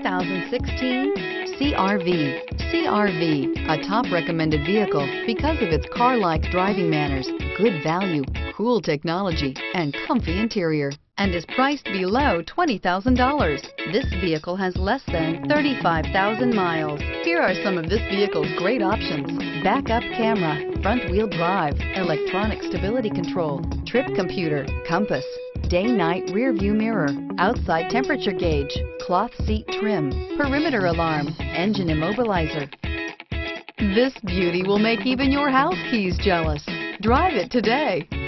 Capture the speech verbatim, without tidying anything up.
thousand sixteen C R V. C R V, a top recommended vehicle because of its car-like driving manners, good value, cool technology, and comfy interior, and is priced below twenty thousand dollars. This vehicle has less than thirty-five thousand miles. Here are some of this vehicle's great options: backup camera, front-wheel drive, electronic stability control, trip computer, compass, day-night rear view mirror, outside temperature gauge, cloth seat trim, perimeter alarm, engine immobilizer. This beauty will make even your house keys jealous. Drive it today.